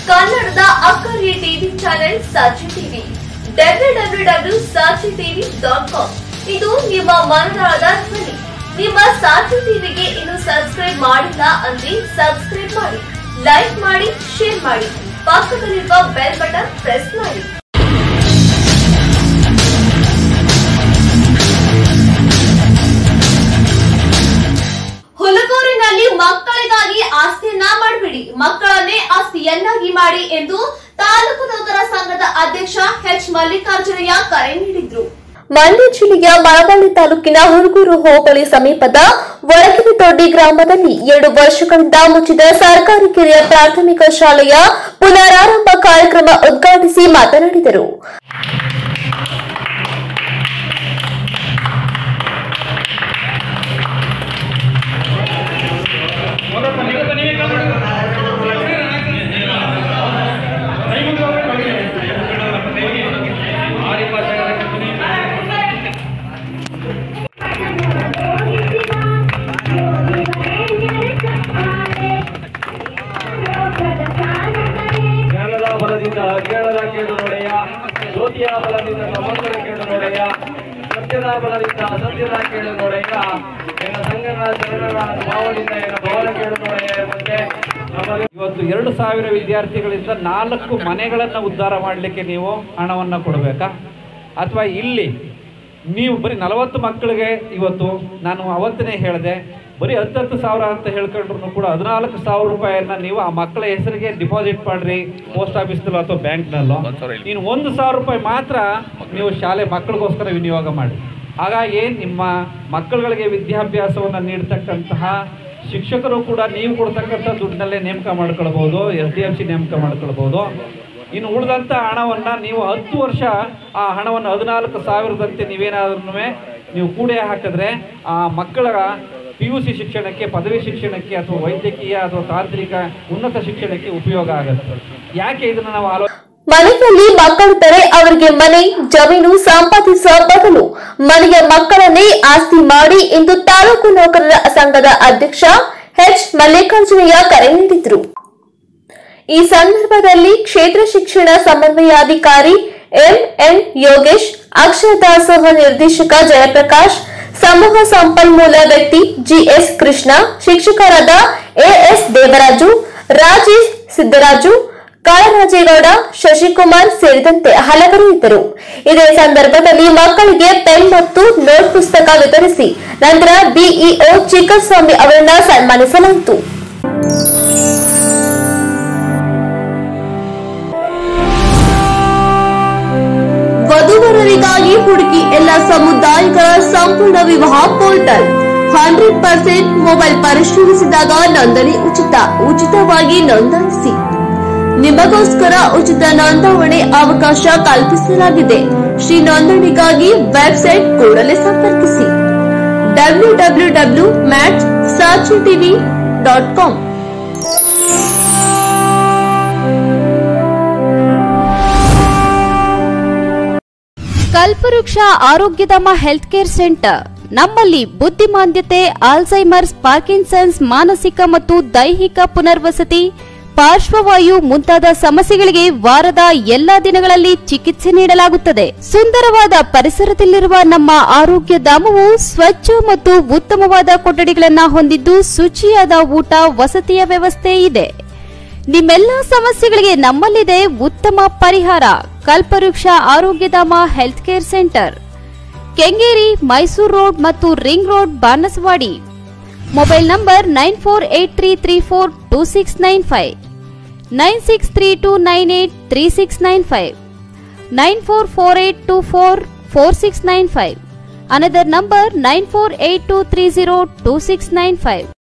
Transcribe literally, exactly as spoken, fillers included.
ಕನ್ನಡದ ಅಕ್ಕರೆ TV channel Sakshi TV W W W Sakshi TV dot com ಇದು ನಿಮ್ಮ ಮನದಾಳದ ಧ್ವನಿ. ನಿಮ್ಮ ಸಾಕ್ಷಿ ಟಿವಿಗೆ ಇನ್ನು ಸಬ್ಸ್ಕ್ರೈಬ್ ಮಾಡಿಲ್ಲ ಅಂದ್ರೆ ಸಬ್ಸ್ಕ್ರೈಬ್ ಮಾಡಿ, ಲೈಕ್ ಮಾಡಿ, ಶೇರ್ ಮಾಡಿ, ಪಕ್ಕದಲ್ಲಿರುವ ಬೆಲ್ ಬಟನ್ ಪ್ರೆಸ್ ಮಾಡಿ. ಹುಲಗೂರಿನಲ್ಲಿ ಮಕ್ಕಳಿಗಾಗಿ ಆಸ್ತಿಯನ್ನ ಮಾಡಬೇಡಿ, ಮಕ್ಕಳನ್ನೇ ಆಸ್ತಿಯನ್ನಾಗಿ ಮಾಡಿ ಎಂದು ತಾಲೂಕು ನೌಕರ ಸಂಘದ ಅಧ್ಯಕ್ಷ ಎಚ್ ಮಲ್ಲಿಕಾರ್ಜುನಯ್ಯ ಕರೆ ನೀಡಿದ್ರು. ಮಂಡ್ಯ ಜಿಲ್ಲೆಯ ಮಳವಳ್ಳಿ ತಾಲೂಕಿನ ಹುಲಗೂರು ಹೋಬಳಿ ಸಮೀಪದ ಒಳಗಿನದೊಡ್ಡಿ ಗ್ರಾಮದಲ್ಲಿ ಎರಡು ವರ್ಷಗಳಿಂದ ಮುಚ್ಚಿದ ಸರ್ಕಾರಿ ಕಿರಿಯ ಪ್ರಾಥಮಿಕ ಶಾಲೆಯ ಪುನರಾರಂಭ ಕಾರ್ಯಕ್ರಮ ಉದ್ಘಾಟಿಸಿ ಮಾತನಾಡಿದರು. ಅಜ್ಞಾನದ ಕೇಳು ನೋಡೆಯ, ಜ್ಯೋತಿಯ ಬಲದಿಂದ ಸಮಂತರ ಕೇಳು ನೋಡೆಯ, ಸತ್ಯದ ಬಲದಿಂದ ಅಸತ್ಯದ ಕೇಳು ನೋಡೆಯ, ಎನ್ನ ಸಂಗನ ಜನರ ಭಾವದಿಂದ ಎನ್ನ ಭವನ ಕೇಳು ನೋಡೆಯ ಎಂಬಂತೆ ಇವತ್ತು ಎರಡು ಸಾವಿರ ವಿದ್ಯಾರ್ಥಿಗಳಿಂದ ನಾಲ್ಕು ಮನೆಗಳನ್ನು ಉದ್ಧಾರ ಮಾಡಲಿಕ್ಕೆ ನೀವು ಹಣವನ್ನು ಕೊಡಬೇಕಾ? ಅಥವಾ ಇಲ್ಲಿ ನೀವು ಬರೀ ನಲವತ್ತು ಮಕ್ಕಳಿಗೆ ಇವತ್ತು ನಾನು ಅವತ್ತನೇ ಹೇಳಿದೆ, ಬರೀ ಹತ್ತತ್ತು ಸಾವಿರ ಅಂತ ಹೇಳ್ಕೊಂಡ್ರು ಕೂಡ ಹದಿನಾಲ್ಕು ಸಾವಿರ ರೂಪಾಯಿಯನ್ನ ನೀವು ಆ ಮಕ್ಕಳ ಹೆಸರಿಗೆ ಡಿಪಾಸಿಟ್ ಮಾಡ್ರಿ ಪೋಸ್ಟ್ ಆಫೀಸ್ನಲ್ಲೋ ಅಥವಾ ಬ್ಯಾಂಕ್ನಲ್ಲೋ. ಇನ್ನು ಒಂದು ಸಾವಿರ ರೂಪಾಯಿ ಮಾತ್ರ ನೀವು ಶಾಲೆ ಮಕ್ಕಳಿಗೋಸ್ಕರ ವಿನಿಯೋಗ ಮಾಡಿ. ಹಾಗಾಗಿ ನಿಮ್ಮ ಮಕ್ಕಳುಗಳಿಗೆ ವಿದ್ಯಾಭ್ಯಾಸವನ್ನು ನೀಡ್ತಕ್ಕಂತಹ ಶಿಕ್ಷಕರು ಕೂಡ ನೀವು ಕೊಡ್ತಕ್ಕಂಥ ದುಡ್ಡಲ್ಲೇ ನೇಮಕ ಮಾಡ್ಕೊಳ್ಬೋದು, ಎಸ್ ಡಿ ಎಫ್ ಸಿ ನೇಮಕ ಮಾಡ್ಕೊಳ್ಬೋದು. ಇನ್ನು ಉಳಿದಂಥ ಹಣವನ್ನು ನೀವು ಹತ್ತು ವರ್ಷ ಆ ಹಣವನ್ನು ಹದಿನಾಲ್ಕು ಸಾವಿರದಂತೆ ನೀವೇನಾದ್ರೂ ನೀವು ಕೂಡೆ ಹಾಕಿದ್ರೆ ಆ ಮಕ್ಕಳ ಪಿ ಯು ಸಿ ಶಿಕ್ಷಣಕ್ಕೆ, ಪದವಿ ಶಿಕ್ಷಣಕ್ಕೆ ಅಥವಾ ವೈದ್ಯಕೀಯ ಅಥವಾ ತಾಂತ್ರಿಕ ಉನ್ನತ ಶಿಕ್ಷಣಕ್ಕೆ ಉಪಯೋಗ ಆಗುತ್ತೆ. ಯಾಕೆ ಇದನ್ನು ನಾವು ಆಲೋಚನೆ ಮನೆಯಲ್ಲಿ ಮಕ್ಕಳಿದ್ದರೆ ಅವರಿಗೆ ಮನೆ ಜಮೀನು ಸಂಪಾದಿಸುವ ಬದಲು ಮನೆಯ ಮಕ್ಕಳನ್ನೇ ಆಸ್ತಿ ಮಾಡಿ ಎಂದು ತಾಲೂಕು ನೌಕರರ ಸಂಘದ ಅಧ್ಯಕ್ಷ ಎಚ್ ಮಲ್ಲಿಕಾರ್ಜುನಯ್ಯ ಕರೆ ನೀಡಿದರು. ಈ ಸಂದರ್ಭದಲ್ಲಿ ಕ್ಷೇತ್ರ ಶಿಕ್ಷಣ ಸಮನ್ವಯಾಧಿಕಾರಿ ಎಂಎನ್ ಯೋಗೇಶ್, ಅಕ್ಷರ ದಾಸೋಹ ನಿರ್ದೇಶಕ ಜಯಪ್ರಕಾಶ್, ಸಮೂಹ ಸಂಪನ್ಮೂಲ ವ್ಯಕ್ತಿ ಜಿಎಸ್ ಕೃಷ್ಣ, ಶಿಕ್ಷಕರಾದ ಎಎಸ್ ದೇವರಾಜು, ರಾಜೇಶ್ ಸಿದ್ದರಾಜು, ಕಾಳರಾಜೇಗೌಡ, ಶಶಿಕುಮಾರ್ ಸೇರಿದಂತೆ ಹಲವರು ಇದ್ದರು. ಇದೇ ಸಂದರ್ಭದಲ್ಲಿ ಮಕ್ಕಳಿಗೆ ಪೆನ್ ಮತ್ತು ನೋಟ್ ಪುಸ್ತಕ ವಿತರಿಸಿ ನಂತರ ಬಿಇಒ ಚಿಕ್ಕಸ್ವಾಮಿ ಅವರನ್ನ ಸನ್ಮಾನಿಸಲಾಯಿತು. ವಧುವರರಿಗಾಗಿ ಹುಡುಕಿ ಎಲ್ಲ ಸಮುದಾಯಗಳ ಸಂಪೂರ್ಣ ವಿವಾಹ ಪೋರ್ಟಲ್. ಹಂಡ್ರೆಡ್ ಪರ್ಸೆಂಟ್ ಮೊಬೈಲ್ ಪರಿಶೀಲಿಸಿದಾಗ ನೋಂದಣಿ ಉಚಿತ. ಉಚಿತವಾಗಿ ನೋಂದಾಯಿಸಿ. ನಿಮಗೋಸ್ಕರ ಉಚಿತ ನೋಂದಾವಣೆ ಅವಕಾಶ ಕಲ್ಪಿಸಲಾಗಿದೆ. ಶ್ರೀ ನೋಂದಣಿಗಾಗಿ ವೆಬ್ಸೈಟ್ ಕೂಡಲೇ ಸಂಪರ್ಕಿಸಿ W W W match Sakshi TV dot com. Kalpavriksha Arogyadhama health care centre. ನಮ್ಮಲ್ಲಿ ಬುದ್ಧಿಮಾಂದ್ಯತೆ, ಆಲ್ಝೈಮರ್ಸ್, ಪಾರ್ಕಿನ್ಸನ್ಸ್, ಮಾನಸಿಕ ಮತ್ತು ದೈಹಿಕ ಪುನರ್ವಸತಿ, ಪಾರ್ಶ್ವವಾಯು ಮುಂತಾದ ಸಮಸ್ಯೆಗಳಿಗೆ ವಾರದ ಎಲ್ಲಾ ದಿನಗಳಲ್ಲಿ ಚಿಕಿತ್ಸೆ ನೀಡಲಾಗುತ್ತದೆ. ಸುಂದರವಾದ ಪರಿಸರದಲ್ಲಿರುವ ನಮ್ಮ ಆರೋಗ್ಯ ಧಾಮವು ಸ್ವಚ್ಛ ಮತ್ತು ಉತ್ತಮವಾದ ಕೊಠಡಿಗಳನ್ನು ಹೊಂದಿದ್ದು ಶುಚಿಯಾದ ಊಟ, ವಸತಿಯ ವ್ಯವಸ್ಥೆ ಇದೆ. ನಿಮ್ಮೆಲ್ಲ ಸಮಸ್ಯೆಗಳಿಗೆ ನಮ್ಮಲ್ಲಿದೆ ಉತ್ತಮ ಪರಿಹಾರ. Kalpavriksha Arogyadhama health care centre, Kengeri, Mysuru road ಮತ್ತು ring road, Banaswadi. Mobile number nine four eight three three four two six nine five, nine six three two nine eight three six nine five, nine four four eight two four four six nine five. Another number nine four eight two three zero two six nine five.